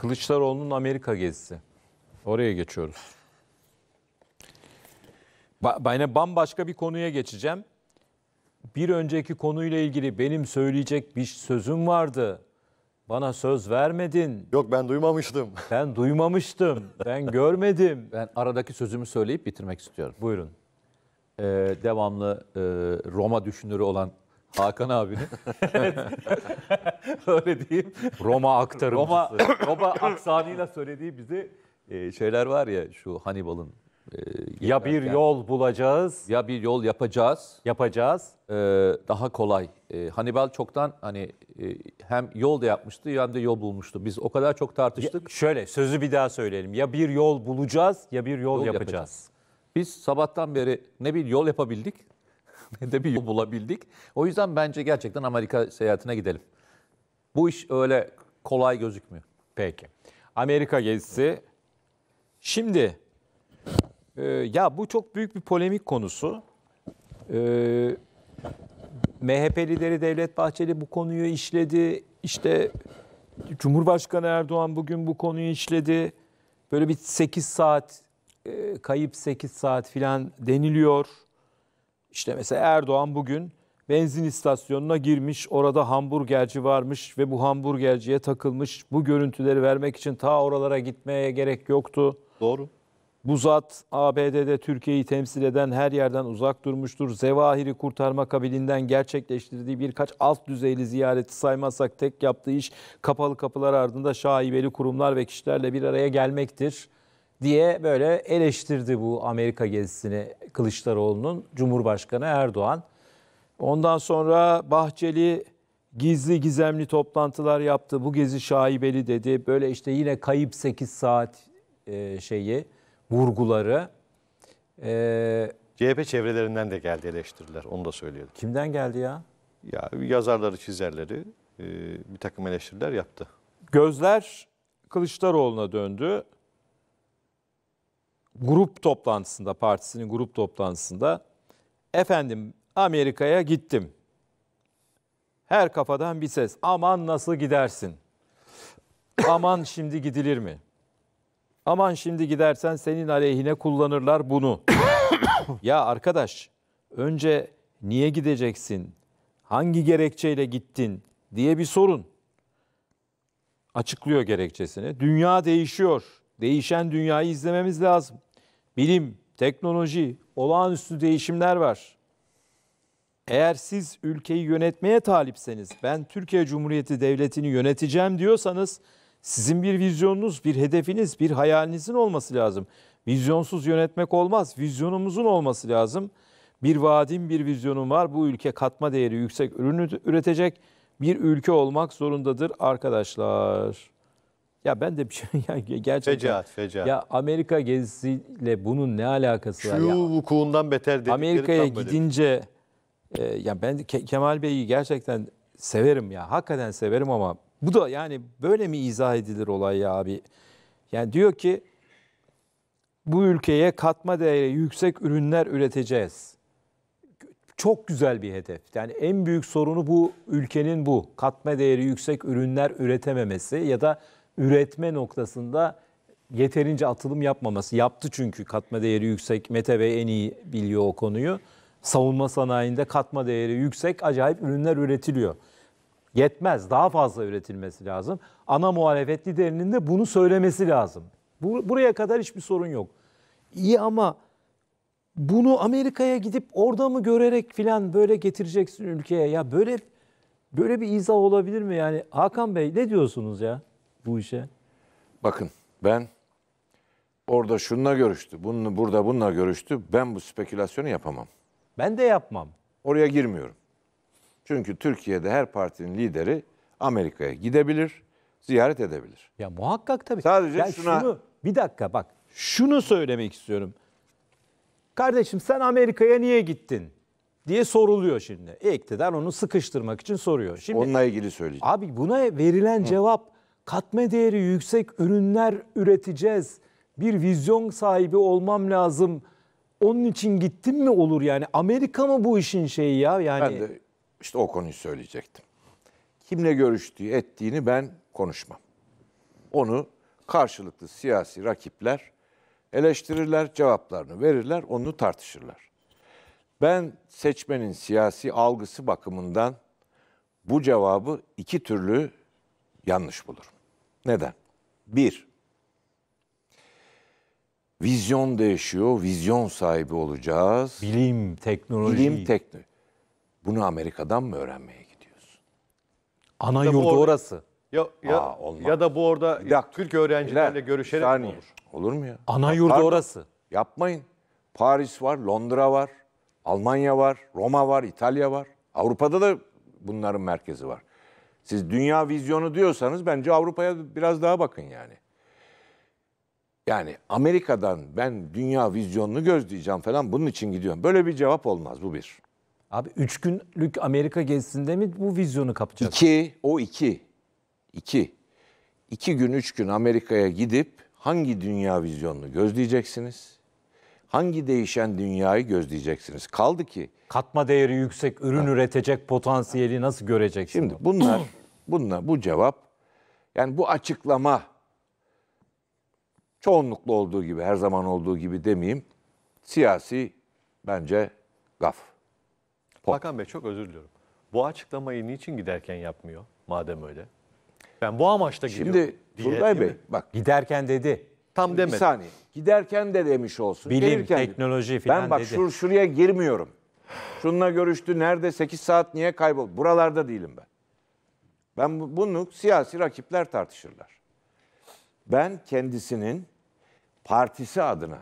Kılıçdaroğlu'nun Amerika gezisi. Oraya geçiyoruz. Ben bambaşka bir konuya geçeceğim. Bir önceki konuyla ilgili benim söyleyecek bir sözüm vardı. Bana söz vermedin. Yok, ben duymamıştım. Ben duymamıştım. Ben görmedim. Ben aradaki sözümü söyleyip bitirmek istiyorum. Buyurun. Devamlı Roma düşünürü olan Hakan abinin öyle diyeyim. Roma aktarımcısı. Roma aksanıyla söylediği bize şeyler var ya, şu Hannibal'ın Ya bir yol bulacağız, ya bir yol yapacağız. yapacağız. Daha kolay. Hannibal çoktan hem yol da yapmıştı hem de yol bulmuştu. Biz o kadar çok tartıştık. Şöyle sözü bir daha söyleyelim. Ya bir yol bulacağız ya bir yol yapacağız. Biz sabahtan beri ne bir yol yapabildik ne de bir yol bulabildik. O yüzden bence gerçekten Amerika seyahatine gidelim. Bu iş öyle kolay gözükmüyor. Peki. Amerika gezisi. Şimdi ya bu çok büyük bir polemik konusu. MHP lideri Devlet Bahçeli bu konuyu işledi. İşte Cumhurbaşkanı Erdoğan bugün bu konuyu işledi. Böyle bir 8 saat, kayıp 8 saat filan deniliyor. İşte mesela Erdoğan bugün benzin istasyonuna girmiş. Orada hamburgerci varmış ve bu hamburgerciye takılmış. Bu görüntüleri vermek için ta oralara gitmeye gerek yoktu. Doğru. Bu zat ABD'de Türkiye'yi temsil eden her yerden uzak durmuştur. Zevahiri kurtarma kabilinden gerçekleştirdiği birkaç alt düzeyli ziyareti saymazsak tek yaptığı iş kapalı kapılar ardında şaibeli kurumlar ve kişilerle bir araya gelmektir diye böyle eleştirdi bu Amerika gezisini Kılıçdaroğlu'nun Cumhurbaşkanı Erdoğan. Ondan sonra Bahçeli gizli gizemli toplantılar yaptı. Bu gezi şaibeli dedi. Böyle işte yine kayıp 8 saat vurguları. CHP çevrelerinden de geldi eleştiriler. Onu da söyleyelim. Kimden geldi ya? Ya yazarları, çizerleri bir takım eleştiriler yaptı. Gözler Kılıçdaroğlu'na döndü. Grup toplantısında, partisinin grup toplantısında efendim Amerika'ya gittim. Her kafadan bir ses. Aman nasıl gidersin? Aman şimdi gidilir mi? Aman şimdi gidersen senin aleyhine kullanırlar bunu. Ya arkadaş, önce niye gideceksin? Hangi gerekçeyle gittin diye bir sorun. Açıklıyor gerekçesini. Dünya değişiyor. Değişen dünyayı izlememiz lazım. Bilim, teknoloji, olağanüstü değişimler var. Eğer siz ülkeyi yönetmeye talipseniz, ben Türkiye Cumhuriyeti Devleti'ni yöneteceğim diyorsanız, sizin bir vizyonunuz, bir hedefiniz, bir hayalinizin olması lazım. Vizyonsuz yönetmek olmaz. Vizyonumuzun olması lazım. Bir vaadim, bir vizyonum var. Bu ülke katma değeri yüksek ürün üretecek bir ülke olmak zorundadır arkadaşlar. Ya ben de bir şey gerçekten. Fecaat. Ya Amerika gezisiyle bunun ne alakası var? Şu Ya vukuundan beter dedikleri Amerika'ya tam böyle. gidince ya ben Kemal Bey'i gerçekten severim ya. Hakikaten severim ama bu da yani böyle mi izah edilir olay ya abi? Yani diyor ki bu ülkeye katma değeri yüksek ürünler üreteceğiz. Çok güzel bir hedef. Yani en büyük sorunu bu ülkenin bu. Katma değeri yüksek ürünler üretememesi ya da üretme noktasında yeterince atılım yapmaması. Yaptı çünkü katma değeri yüksek. Mete Bey en iyi biliyor o konuyu. Savunma sanayinde katma değeri yüksek acayip ürünler üretiliyor. Yetmez. Daha fazla üretilmesi lazım. Ana muhalefet liderinin de bunu söylemesi lazım. Buraya kadar hiçbir sorun yok. İyi ama bunu Amerika'ya gidip orada mı görerek filan böyle getireceksin ülkeye? Ya böyle bir izah olabilir mi? Yani Hakan Bey ne diyorsunuz ya bu işe? Bakın ben orada şununla görüştü, bununla görüştü. Ben bu spekülasyonu yapamam. Ben de yapmam. Oraya girmiyorum. Çünkü Türkiye'de her partinin lideri Amerika'ya gidebilir, ziyaret edebilir. Ya muhakkak tabii. Sadece ya bir dakika bak. Şunu söylemek istiyorum. Kardeşim sen Amerika'ya niye gittin diye soruluyor şimdi. İktidar onu sıkıştırmak için soruyor. Şimdi Onunla ilgili söyleyeceğim. abi buna verilen cevap katma değeri yüksek ürünler üreteceğiz. Bir vizyon sahibi olmam lazım. Onun için gittim mi olur yani? Amerika mı bu işin şeyi ya? Yani Ben de işte o konuyu söyleyecektim. Kimle görüştüğü, ettiğini ben konuşmam. Onu karşılıklı siyasi rakipler eleştirirler, cevaplarını verirler, onu tartışırlar. Ben seçmenin siyasi algısı bakımından bu cevabı iki türlü yanlış bulurum. Neden? Bir, vizyon değişiyor, vizyon sahibi olacağız. Bilim, teknoloji. Bunu Amerika'dan mı öğrenmeye gidiyorsun? Ana Ya bu yurdu orada- orası. Ya ya da bu orada Bir dakika. Türk öğrencilerle Beyler, görüşerek bir mi saniye. olur? Olur mu ya? Ana yurdu Pardon, orası. Yapmayın. Paris var, Londra var, Almanya var, Roma var, İtalya var. Avrupa'da da bunların merkezi var. Siz dünya vizyonu diyorsanız bence Avrupa'ya biraz daha bakın yani. Yani Amerika'dan ben dünya vizyonunu gözleyeceğim falan bunun için gidiyorum. Böyle bir cevap olmaz, bu bir. Abi 3 günlük Amerika gezisinde mi bu vizyonu kapacak? İki. 2 gün, 3 gün Amerika'ya gidip hangi dünya vizyonunu gözleyeceksiniz? Hangi değişen dünyayı gözleyeceksiniz? Kaldı ki Katma değeri yüksek ürün üretecek potansiyeli nasıl göreceksin? şimdi bunlar bu cevap, yani bu açıklama çoğunlukla olduğu gibi, her zaman olduğu gibi demeyeyim, siyasi bence gaf. Hakan Bey çok özür diliyorum. Bu açıklamayı niçin giderken yapmıyor madem öyle? Ben bu amaçla gidiyorum Şimdi diye, Turgay değil Bey mi? bak, Giderken dedi. Tam bir demedi. saniye. Giderken de demiş olsun. Bilim, gelirken de- teknoloji filan Ben bak dedi. şuraya girmiyorum. Şununla görüştü. Nerede? 8 saat niye kayboldu? Buralarda değilim ben. Bunu siyasi rakipler tartışırlar. Ben kendisinin partisi adına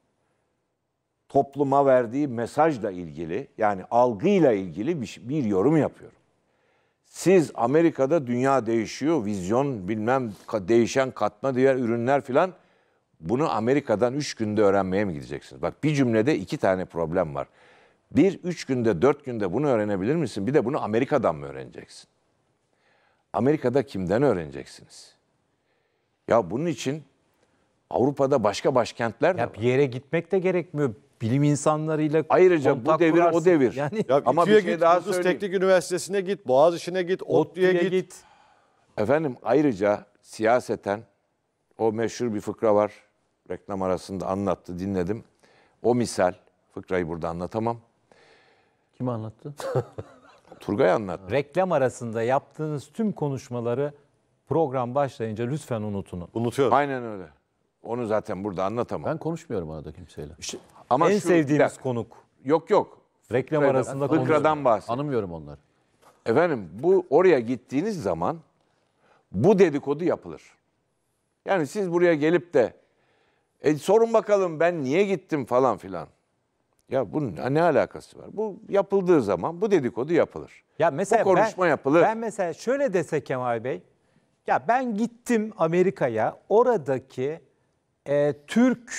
topluma verdiği mesajla ilgili, yani algıyla ilgili bir yorum yapıyorum. Siz Amerika'da dünya değişiyor, vizyon bilmem değişen katma değer ürünler filan, bunu Amerika'dan 3 günde öğrenmeye mi gideceksiniz? Bak, bir cümlede 2 tane problem var. Bir, 3 günde 4 günde bunu öğrenebilir misin? Bir de bunu Amerika'dan mı öğreneceksin? Amerika'da kimden öğreneceksiniz? Ya bunun için Avrupa'da başka başkentler de Ya var. bir yere gitmek de gerekmiyor. Bilim insanlarıyla Ayrıca bu kontak devir kurarsın. o devir. Yani Ya Ama İTÜ'ye bir şey git, daha Yıldız söyleyeyim. Teknik Üniversitesi'ne git, Boğaziçi'ne git, ODTÜ'ye git. Efendim, ayrıca siyaseten o meşhur bir fıkra var. Reklam arasında anlattı, dinledim. O misal, fıkrayı burada anlatamam. Kim anlattı? Turgay anlattı. reklam arasında yaptığınız tüm konuşmaları program başlayınca lütfen unutun. Unutuyorum. Aynen öyle. Onu zaten burada anlatamam. Ben konuşmuyorum arada kimseyle. Ama En bir sevdiğimiz dakika. konuk. Yok. Reklam Fıkradan- arasında Fıkradan bahsediyorum. Anımıyorum onları. Efendim, bu oraya gittiğiniz zaman bu dedikodu yapılır. Yani siz buraya gelip de sorun bakalım ben niye gittim falan filan. Ya bunun ne alakası var? Bu yapıldığı zaman bu dedikodu yapılır. Ya mesela Bu konuşma yapılır. Ben mesela şöyle dese Kemal Bey, ya ben gittim Amerika'ya, oradaki Türk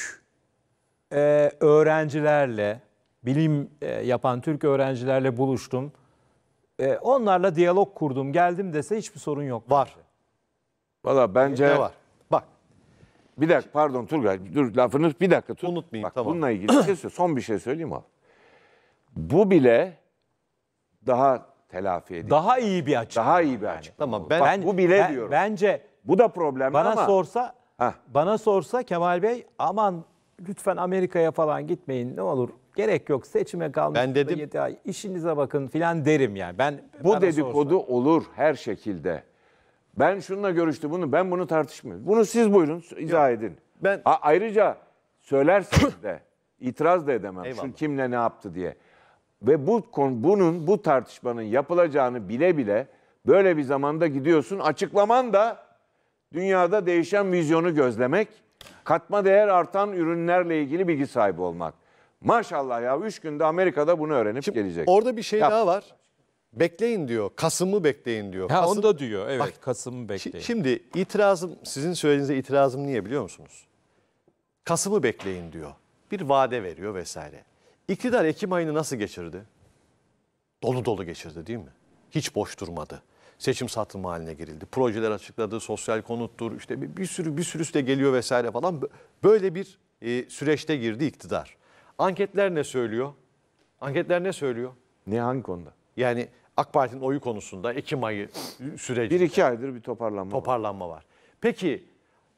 öğrencilerle, bilim yapan Türk öğrencilerle buluştum. Onlarla diyalog kurdum, geldim dese hiçbir sorun yok. Var. Valla bence Ne var? Bak. bir dakika, pardon Turgay, dur lafını bir dakika tut. Unutmayayım, Bak, tamam. bununla ilgili bir şey söyleyeyim. Son bir şey söyleyeyim abi. Bu bile daha telafi edilir. Daha iyi bir açıklama. Daha iyi bir açıklama. Tamam, olur. ben- Bak, bu bile diyorum. Bence Bu da problemli bana ama sorsa Heh. bana sorsa Kemal Bey, aman lütfen Amerika'ya falan gitmeyin ne olur. Gerek yok, seçime kalmış. Ben dedim. 7 ay işinize bakın filan derim yani. bu Bana dedikodu sorsa. olur her şekilde. Ben şununla görüştüm, ben bunu tartışmıyorum. Bunu siz buyurun izah edin. ben- Ayrıca söylersiniz de itiraz da edemem. Eyvallah. Şu kimle ne yaptı diye. Ve bu tartışmanın yapılacağını bile bile böyle bir zamanda gidiyorsun. Açıklaman da dünyada değişen vizyonu gözlemek, katma değer artan ürünlerle ilgili bilgi sahibi olmak. Maşallah ya, 3 günde Amerika'da bunu öğrenip gelecek. Orada bir şey Yap. daha var. Bekleyin diyor. Kasım'ı bekleyin diyor. Ha, Kasım- onu da diyor. Evet, Bak, Kasım'ı bekleyin. Şimdi itirazım, sizin söylediğinize itirazım niye biliyor musunuz? Kasım'ı bekleyin diyor. Bir vade veriyor vesaire. İktidar Ekim ayını nasıl geçirdi? Dolu dolu geçirdi değil mi? Hiç boş durmadı. Seçim satımı haline girildi. Projeler açıkladı, sosyal konuttur, işte bir sürü de geliyor vesaire falan. Böyle bir süreçte girdi iktidar. Anketler ne söylüyor? Anketler ne söylüyor? Ne, hangi konuda? Yani AK Parti'nin oyu konusunda Ekim ayı süreci 1-2 aydır bir toparlanma var. toparlanma var. Peki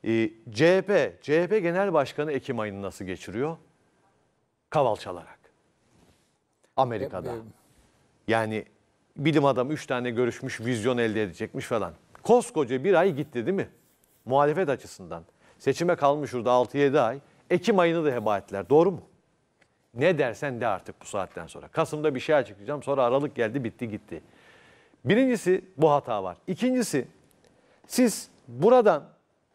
CHP Genel Başkanı Ekim ayını nasıl geçiriyor? Kaval çalarak. Amerika'da. Yani bilim adamı 3 tane görüşmüş, vizyon elde edecekmiş falan. Koskoca bir ay gitti değil mi? Muhalefet açısından. Seçime kalmış şurada 6-7 ay. Ekim ayını da heba ettiler. Doğru mu? Ne dersen de artık bu saatten sonra. Kasım'da bir şey açıklayacağım. Sonra Aralık geldi, bitti gitti. Birincisi bu hata var. İkincisi, siz buradan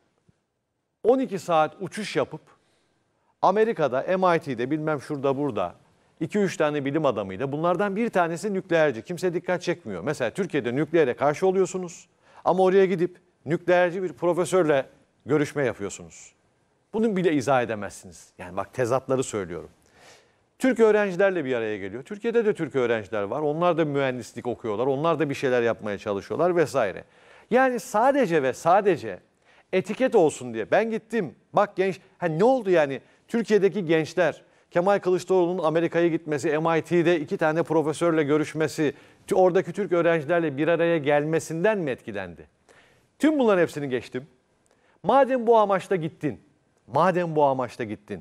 12 saat uçuş yapıp Amerika'da, MIT'de bilmem şurada burada 2-3 tane bilim adamıyla, bunlardan bir tanesi nükleerci. Kimse dikkat çekmiyor. Mesela Türkiye'de nükleere karşı oluyorsunuz ama oraya gidip nükleerci bir profesörle görüşme yapıyorsunuz. Bunu bile izah edemezsiniz. Yani bak, tezatları söylüyorum. Türk öğrencilerle bir araya geliyor. Türkiye'de de Türk öğrenciler var. Onlar da mühendislik okuyorlar. Onlar da bir şeyler yapmaya çalışıyorlar vesaire. Yani sadece ve sadece etiket olsun diye ben gittim. Bak genç, ne oldu yani? Türkiye'deki gençler, Kemal Kılıçdaroğlu'nun Amerika'ya gitmesi, MIT'de 2 tane profesörle görüşmesi, oradaki Türk öğrencilerle bir araya gelmesinden mi etkilendi? Tüm bunların hepsini geçtim. Madem bu amaçla gittin,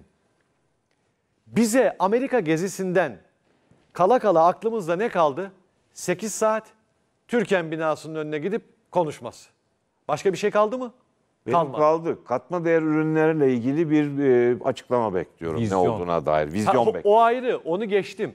bize Amerika gezisinden kala kala aklımızda ne kaldı? 8 saat Türken binasının önüne gidip konuşması. Başka bir şey kaldı mı? Benim kaldı. Katma değer ürünlerle ilgili bir açıklama bekliyorum. Vizyon. Ne olduğuna dair. Vizyon bekliyorum. O ayrı, onu geçtim.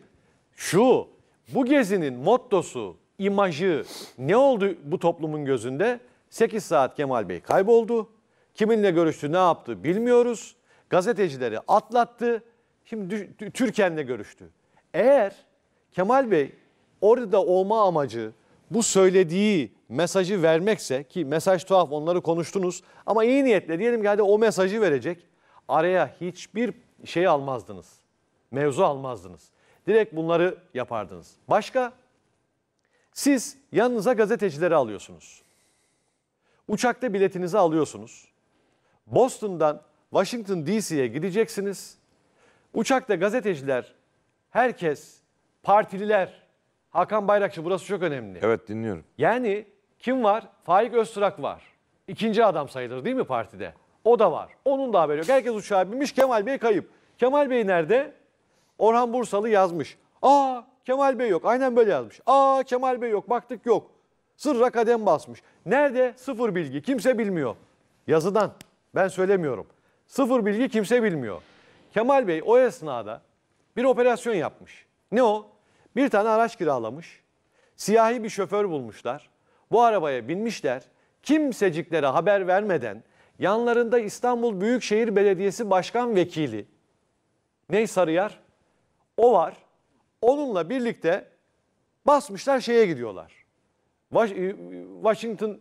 Bu gezinin mottosu, imajı ne oldu bu toplumun gözünde? 8 saat Kemal Bey kayboldu. Kiminle görüştü, ne yaptı bilmiyoruz. Gazetecileri atlattı. Şimdi Türken'le görüştü. Eğer Kemal Bey orada olma amacı bu söylediği mesajı vermekse, ki mesaj tuhaf, onları konuştunuz ama iyi niyetle diyelim ki hadi o mesajı verecek, araya hiçbir şey almazdınız. Mevzu almazdınız. Direkt bunları yapardınız. Başka? Siz yanınıza gazetecileri alıyorsunuz. Uçakta biletinizi alıyorsunuz. Boston'dan Washington DC'ye gideceksiniz. Uçakta gazeteciler, herkes, partililer, Hakan Bayrakçı, burası çok önemli. Evet, dinliyorum. Yani kim var? Faik Öztürk var. İkinci adam sayılır değil mi partide? O da var. Onun da haberi yok. Herkes uçağa binmiş, Kemal Bey kayıp. Kemal Bey nerede? Orhan Bursalı yazmış. Kemal Bey yok. Aynen böyle yazmış. Kemal Bey yok. Baktık yok. Sırra kadem basmış. Nerede? Sıfır bilgi. Kimse bilmiyor. Yazıdan. Ben söylemiyorum. Sıfır bilgi, kimse bilmiyor. Kemal Bey o esnada bir operasyon yapmış. Ne o? Bir tane araç kiralamış. Siyahi bir şoför bulmuşlar. Bu arabaya binmişler. Kimseciklere haber vermeden yanlarında İstanbul Büyükşehir Belediyesi Başkan Vekili Ney Sarıyer, o var. Onunla birlikte basmışlar, şeye gidiyorlar. Washington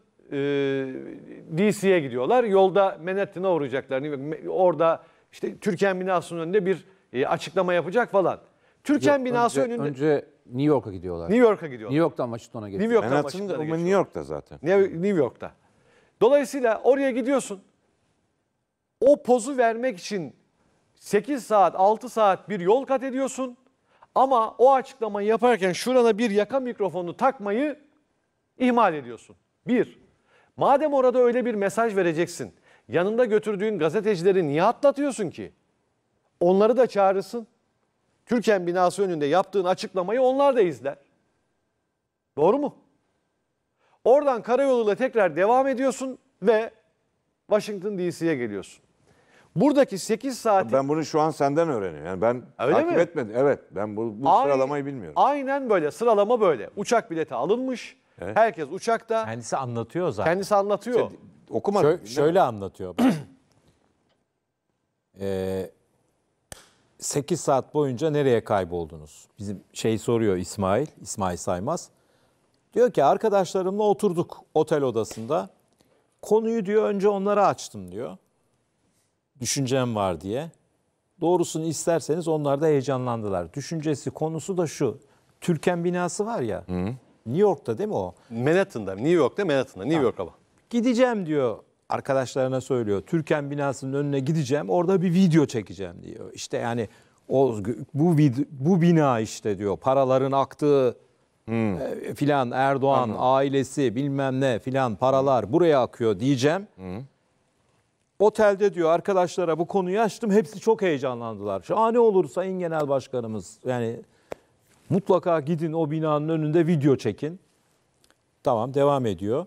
DC'ye gidiyorlar. Yolda Manhattan'a uğrayacaklar. Orada işte Türken binasının önünde bir açıklama yapacak falan. Türken binası önünde... Önce New York'a gidiyorlar. New York'a gidiyorlar. New York'tan Washington'a geçiyor. New York'tan Manhattan Washington'a New geçiyor. York'ta zaten. New York'ta. Dolayısıyla oraya gidiyorsun. O pozu vermek için 8 saat, 6 saat bir yol kat ediyorsun. Ama o açıklamayı yaparken şurana bir yaka mikrofonu takmayı ihmal ediyorsun. Madem orada öyle bir mesaj vereceksin, yanında götürdüğün gazetecileri niye atlatıyorsun ki? Onları da çağırırsın. Türken binası önünde yaptığın açıklamayı onlar da izler. Doğru mu? Oradan karayoluyla tekrar devam ediyorsun ve Washington DC'ye geliyorsun. Buradaki 8 saat... Ben bunu şu an senden öğreniyorum. Yani ben Öyle takip mi? etmedim. Evet, ben bu sıralamayı bilmiyorum. Aynen böyle. Sıralama böyle. Uçak bileti alınmış. Evet. Herkes uçakta. Kendisi anlatıyor zaten. Kendisi anlatıyor. Okumadım. Şöyle anlatıyor. 8 saat boyunca nereye kayboldunuz? Bizim soruyor İsmail Saymaz. Diyor ki arkadaşlarımla oturduk otel odasında. Konuyu diyor önce onlara açtım diyor. Düşüncem var diye. Doğrusunu isterseniz onlar da heyecanlandılar. Düşüncesi, konusu da şu. Türken binası var ya. New York'ta değil mi o? Manhattan'da. New York'ta. New York'a bak. Gideceğim diyor, arkadaşlarına söylüyor. Türken binasının önüne gideceğim. Orada bir video çekeceğim diyor. İşte yani bu bina işte diyor. Paraların aktığı filan, Erdoğan ailesi bilmem ne filan paralar buraya akıyor diyeceğim. Otelde diyor arkadaşlara bu konuyu açtım. Hepsi çok heyecanlandılar. Şahane olur Sayın Genel Başkanımız. Yani mutlaka gidin o binanın önünde video çekin. Tamam, devam ediyor.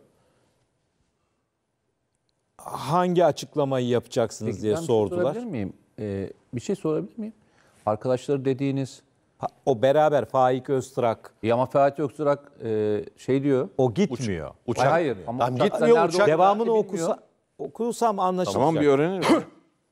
Hangi açıklamayı yapacaksınız Peki, diye ben bir şey sordular. sorabilir miyim? Bir şey sorabilir miyim? Arkadaşları dediğiniz, O beraber Faik Öztrak ama Fatih Öksurak şey diyor. o gitmiyor. Uçak Hayır. Ama Tam uçakta gitmiyor, nerede uçak- olduğunu Devamını bilmiyor. okusam anlaşılacak. Tamam, bir öğrenelim.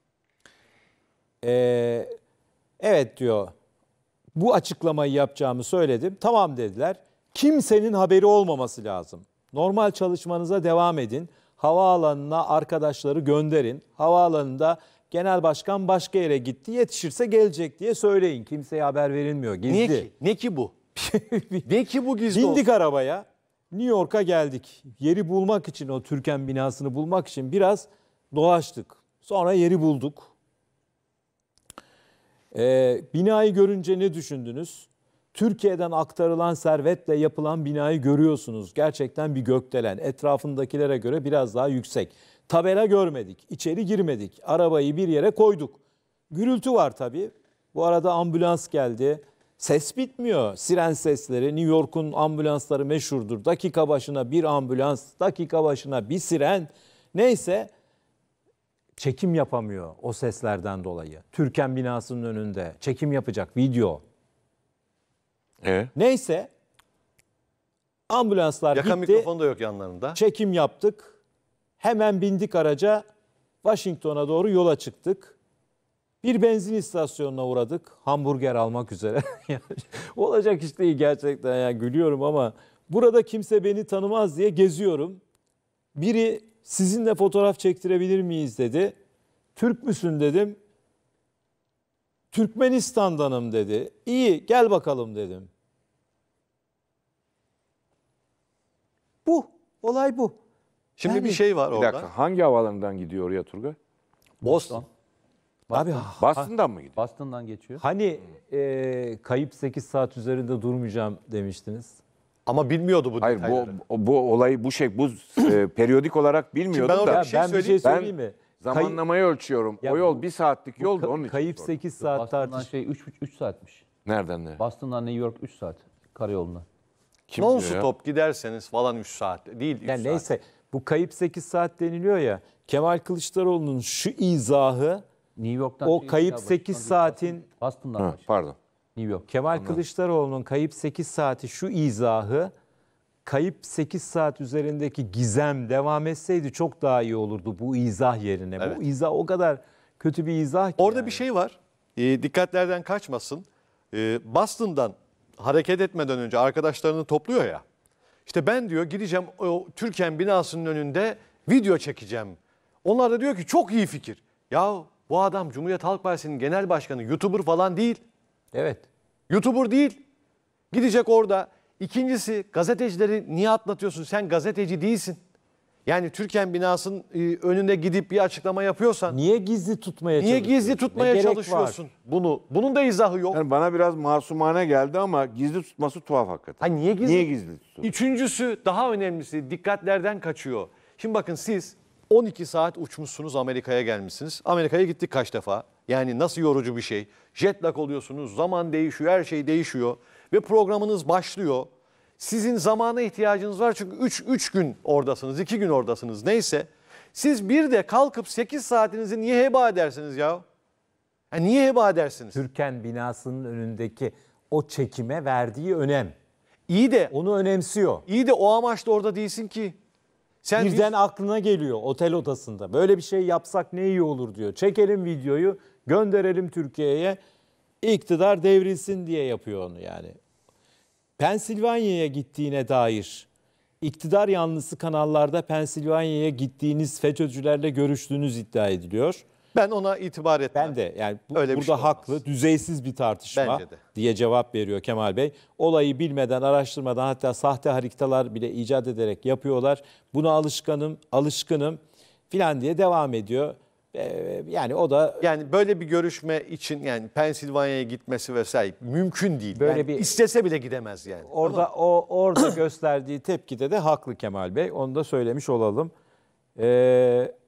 Evet diyor. Bu açıklamayı yapacağımı söyledim. Tamam dediler. Kimsenin haberi olmaması lazım. Normal çalışmanıza devam edin. Havaalanına arkadaşları gönderin. Havaalanında genel başkan başka yere gitti. Yetişirse gelecek diye söyleyin. Kimseye haber verilmiyor. Gizli. Niye ki? Ne ki bu? Ne ki bu gizli Bindik olsun? arabaya. New York'a geldik. Yeri bulmak için, o Türken binasını bulmak için biraz dolaştık. Sonra yeri bulduk. Binayı görünce ne düşündünüz? Türkiye'den aktarılan servetle yapılan binayı görüyorsunuz. Gerçekten bir gökdelen. Etrafındakilere göre biraz daha yüksek. Tabela görmedik. İçeri girmedik. Arabayı bir yere koyduk. Gürültü var tabii. Bu arada ambulans geldi. Ses bitmiyor. Siren sesleri. New York'un ambulansları meşhurdur. Dakika başına bir ambulans, dakika başına bir siren. Neyse, çekim yapamıyor o seslerden dolayı. Türken binasının önünde çekim yapacak video. Neyse, ambulanslar Yaka gitti. mikrofon da yok yanlarında. Çekim yaptık. Hemen bindik araca. Washington'a doğru yola çıktık. Bir benzin istasyonuna uğradık. Hamburger almak üzere. Olacak iş değil gerçekten. Yani gülüyorum ama burada kimse beni tanımaz diye geziyorum. Biri sizinle fotoğraf çektirebilir miyiz dedi. Türk müsün dedim. Türkmenistan'danım dedi. İyi, gel bakalım dedim. Bu. Olay bu. Şimdi Yani- bir şey var Bir orada. dakika, hangi havaalanından gidiyor oraya Turgay? Boston. Abi Boston'dan mı gidiyor? Boston'dan geçiyor. hani kayıp 8 saat üzerinde durmayacağım demiştiniz. Ama bilmiyordu bu Hayır, detayları. bu olayı periyodik olarak bilmiyordum ben orada da. Ya bir şey ben bir şey söyleyeyim. söyleyeyim mi? Zamanlamayı ölçüyorum. Ya o yol bu- 1 saatlik yoldu, onun için Kayıp sordum. 8 saat Boston'dan tartış. 3 saatmiş. Nereden nereye? Boston'dan New York 3 saat karayoluna. Kim Non diyor ya? stop giderseniz falan 3 saat değil 3 Yani saat. neyse, bu kayıp 8 saat deniliyor ya. Kemal Kılıçdaroğlu'nun şu izahı, New York'tan o kayıp 8 saatin Boston'dan Ha, başlıyor. pardon. New York. Kemal Kılıçdaroğlu'nun kayıp 8 saati şu izahı, kayıp 8 saat üzerindeki gizem devam etseydi çok daha iyi olurdu bu izah yerine. Evet. Bu izah o kadar kötü bir izah ki. Orada yani. bir şey var. Dikkatlerden kaçmasın. Boston'dan hareket etmeden önce arkadaşlarını topluyor ya. İşte ben diyor gideceğim o Türken binasının önünde video çekeceğim. Onlar da diyor ki çok iyi fikir. Ya bu adam Cumhuriyet Halk Partisi'nin genel başkanı, YouTuber falan değil. Evet. YouTuber değil. Gidecek orada. İkincisi, gazetecileri niye atlatıyorsun? Sen gazeteci değilsin. Yani Türken binasının önünde gidip bir açıklama yapıyorsan Niye gizli tutmaya niye çalışıyorsun? gizli Ne tutmaya gerek çalışıyorsun? var? Bunun da izahı yok. Yani bana biraz masumane geldi ama gizli tutması tuhaf hakikaten. Ha, niye gizli? Niye gizli tutsun? Üçüncüsü, daha önemlisi, dikkatlerden kaçıyor. Şimdi bakın, siz 12 saat uçmuşsunuz, Amerika'ya gelmişsiniz. Amerika'ya gittik kaç defa. Yani nasıl yorucu bir şey. Jet lag oluyorsunuz, zaman değişiyor, her şey değişiyor. Ve programınız başlıyor. Sizin zamana ihtiyacınız var çünkü 3 gün oradasınız, 2 gün oradasınız, neyse. Siz bir de kalkıp 8 saatinizi niye heba edersiniz ya? Niye heba edersiniz? Türken binasının önündeki o çekime verdiği önem. İyi de Onu önemsiyor. o amaçla orada değilsin ki. Sen Birden aklına geliyor otel odasında. Böyle bir şey yapsak ne iyi olur diyor. Çekelim videoyu, gönderelim Türkiye'ye. İktidar devrilsin diye yapıyor onu yani. Pensilvanya'ya gittiğine dair, iktidar yanlısı kanallarda Pensilvanya'ya gittiğiniz, FETÖ'cülerle görüştüğünüz iddia ediliyor. Ben ona itibar etmem. Ben de yani Öyle bir burada şey olmaz. haklı, düzeysiz bir tartışma Bence de. diye cevap veriyor Kemal Bey. Olayı bilmeden, araştırmadan, hatta sahte haritalar bile icat ederek yapıyorlar. Buna alışkınım filan diye devam ediyor. Yani o da Yani böyle bir görüşme için yani Pensilvanya'ya gitmesi vesaire mümkün değil. Böyle Yani bir- istese bile gidemez yani. orada gösterdiği tepkide de haklı Kemal Bey. Onu da söylemiş olalım.